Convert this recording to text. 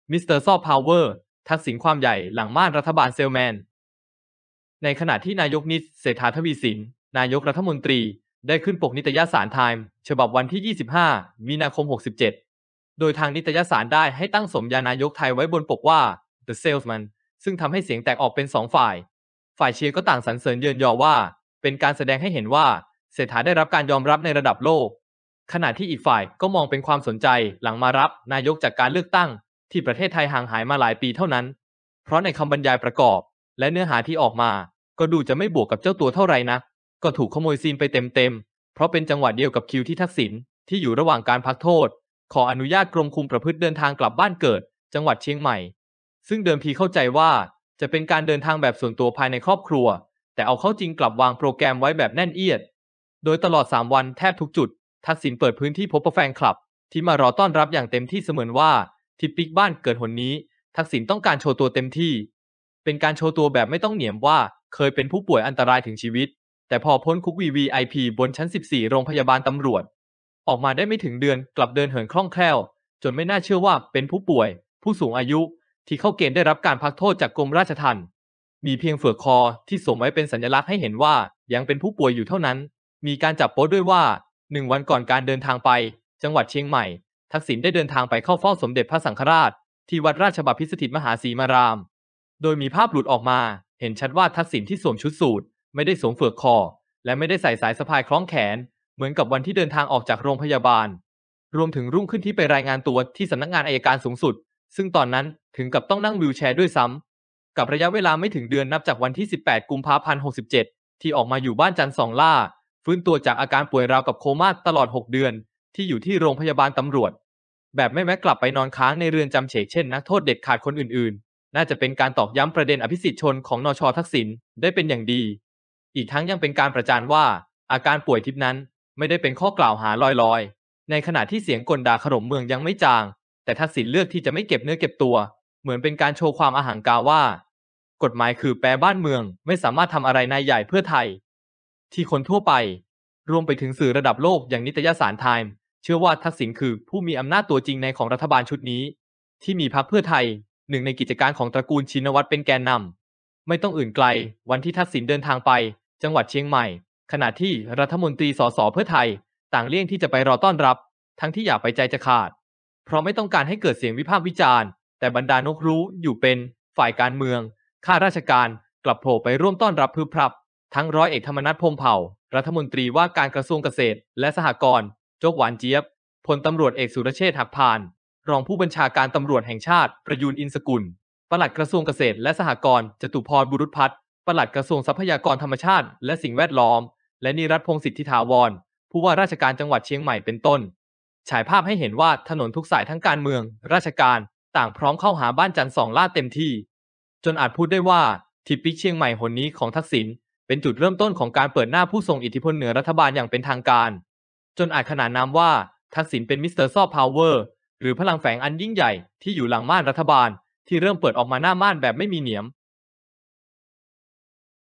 มิสเตอร์ซอฟต์พาวเวอร์ทักษิณความใหญ่หลังม่านรัฐบาลเซลแมนในขณะที่นายกนิตเศรษฐาทวีสินนายกรัฐมนตรีได้ขึ้นปกนิตยสารไทม์ฉบับวันที่ 25 มีนาคม 67 โดยทางนิตยสารได้ให้ตั้งสมญานายกไทยไว้บนปกว่า The Salesman ซึ่งทำให้เสียงแตกออกเป็น2ฝ่ายเชียร์ก็ต่างสรรเสริญเยินยอว่าเป็นการแสดงให้เห็นว่าเศรษฐาได้รับการยอมรับในระดับโลกขณะที่อีกฝ่ายก็มองเป็นความสนใจหลังมารับนายกจากการเลือกตั้งที่ประเทศไทยห่างหายมาหลายปีเท่านั้นเพราะในคำบรรยายประกอบและเนื้อหาที่ออกมาก็ดูจะไม่บวกกับเจ้าตัวเท่าไหร่นักก็ถูกขโมยซีนไปเต็มๆเพราะเป็นจังหวะเดียวกับคิวที่ทักษิณที่อยู่ระหว่างการพักโทษขออนุญาตกรมคุมประพฤติเดินทางกลับบ้านเกิดจังหวัดเชียงใหม่ซึ่งเดิมทีเข้าใจว่าจะเป็นการเดินทางแบบส่วนตัวภายในครอบครัวแต่เอาเข้าจริงกลับวางโปรแกรมไว้แบบแน่นเอียดโดยตลอด3วันแทบทุกจุดทักษิณเปิดพื้นที่พบแฟนคลับที่มารอต้อนรับอย่างเต็มที่เสมือนว่าที่ปิกบ้านเกิดหนนี้ทักษิณต้องการโชว์ตัวเต็มที่เป็นการโชว์ตัวแบบไม่ต้องเหนียมว่าเคยเป็นผู้ป่วยอันตรายถึงชีวิตแต่พอพ้นคุก VVIP บนชั้น 14 โรงพยาบาลตำรวจออกมาได้ไม่ถึงเดือนกลับเดินเหินคล่องแคล่วจนไม่น่าเชื่อว่าเป็นผู้ป่วยผู้สูงอายุที่เข้าเกณฑ์ได้รับการพักโทษจากกรมราชทัณฑ์มีเพียงเฝือกคอที่สวมไว้เป็นสัญลักษณ์ให้เห็นว่ายังเป็นผู้ป่วยอยู่เท่านั้นมีการจับโป๊ด้วยว่า1 วันก่อนการเดินทางไปจังหวัดเชียงใหม่ทักษิณได้เดินทางไปเข้าเฝ้าสมเด็จพระสังฆราชที่วัดราชบพิสถิตมหาศรีมารามโดยมีภาพหลุดออกมาเห็นชัดว่าทักษิณที่สวมชุดสูทไม่ได้สวมเฝือกคอและไม่ได้ใส่สายสะพายคล้องแขนเหมือนกับวันที่เดินทางออกจากโรงพยาบาลรวมถึงรุ่งขึ้นที่ไปรายงานตัวที่สำนักงานอัยการสูงสุดซึ่งตอนนั้นถึงกับต้องนั่งวีลแชร์ด้วยซ้ำกับระยะเวลาไม่ถึงเดือนนับจากวันที่ 18 กุมภาพันธ์ 67 ที่ออกมาอยู่บ้านจันทร์สองล่าฟื้นตัวจากอาการป่วยราวกับโคม่าตลอด6 เดือนที่อยู่ที่โรงพยาบาลตำรวจแบบไม่แม้กลับไปนอนค้างในเรือนจำเฉกเช่นนักโทษเด็ดขาดคนอื่นๆน่าจะเป็นการตอกย้ำประเด็นอภิสิทธิชนของนช.ทักษิณได้เป็นอย่างดีอีกทั้งยังเป็นการประจานว่าอาการป่วยทิพนั้นไม่ได้เป็นข้อกล่าวหาลอยๆในขณะที่เสียงกลด่าขนมเมืองยังไม่จางแต่ทักษิณเลือกที่จะไม่เก็บเนื้อเก็บตัวเหมือนเป็นการโชว์ความอหังการว่ากฎหมายคือแปรบ้านเมืองไม่สามารถทำอะไรนายใหญ่เพื่อไทยที่คนทั่วไปรวมไปถึงสื่อระดับโลกอย่างนิตยสารไทม์เชื่อว่าทักษิณคือผู้มีอำนาจตัวจริงในของรัฐบาลชุดนี้ที่มีพรรคเพื่อไทยหนึ่งในกิจการของตระกูลชินวัตรเป็นแกนนำไม่ต้องอื่นไกลวันที่ทักษิณเดินทางไปจังหวัดเชียงใหม่ขณะที่รัฐมนตรีสสเพื่อไทยต่างเลี่ยงที่จะไปรอต้อนรับทั้งที่อยากไปใจจะขาดเพราะไม่ต้องการให้เกิดเสียงวิพากษ์วิจารณ์แต่บรรดานกรู้อยู่เป็นฝ่ายการเมืองข้าราชการกลับโผล่ไปร่วมต้อนรับพึบพรับทั้งร้อยเอกธรรมนัสพรหมเผ่ารัฐมนตรีว่าการกระทรวงเกษตรและสหกรณ์โจ๊กหวานเจี๊ยบพลตำรวจเอกสุรเชษฐ์หักพานรองผู้บัญชาการตำรวจแห่งชาติประยูรอินทร์สกุลปลัดกระทรวงเกษตรและสหกรณ์จตุพรบุรุษพัฒน์ปลัดกระทรวงทรัพยากรธรรมชาติและสิ่งแวดล้อมและนิรัตพงษ์สิทธิถาวรผู้ว่าราชการจังหวัดเชียงใหม่เป็นต้นฉายภาพให้เห็นว่าถนนทุกสายทั้งการเมืองราชการต่างพร้อมเข้าหาบ้านจันทร์สองล่าเต็มที่จนอาจพูดได้ว่าทิปิกเชียงใหม่หนนี้ของทักษิณเป็นจุดเริ่มต้นของการเปิดหน้าผู้ทรงอิทธิพลเหนือรัฐบาลอย่างเป็นทางการจนอาจขนานนามว่าทักษิณเป็นมิสเตอร์ซอฟต์พาวเวอร์หรือพลังแฝงอันยิ่งใหญ่ที่อยู่หลังม่านรัฐบาลที่เริ่มเปิดออกมาหน้าม่านแบบไม่มีเหนียม